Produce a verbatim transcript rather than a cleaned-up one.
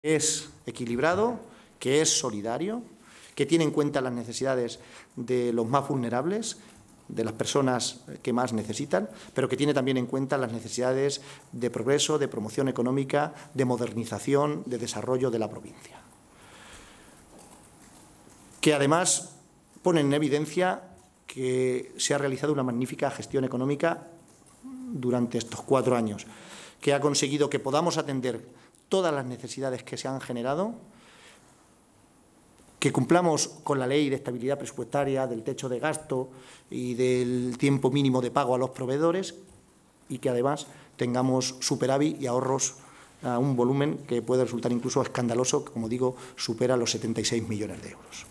es equilibrado, que es solidario, que tiene en cuenta las necesidades de los más vulnerables, de las personas que más necesitan, pero que tiene también en cuenta las necesidades de progreso, de promoción económica, de modernización, de desarrollo de la provincia. Que además pone en evidencia que se ha realizado una magnífica gestión económica durante estos cuatro años, que ha conseguido que podamos atender todas las necesidades que se han generado, que cumplamos con la ley de estabilidad presupuestaria, del techo de gasto y del tiempo mínimo de pago a los proveedores y que además tengamos superávit y ahorros a un volumen que puede resultar incluso escandaloso, que, como digo, supera los setenta y seis millones de euros.